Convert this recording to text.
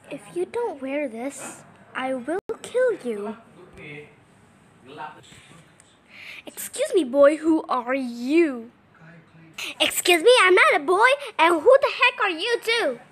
If you don't wear this, I will kill you. Excuse me, boy, who are you? Excuse me, I'm not a boy, and who the heck are you too?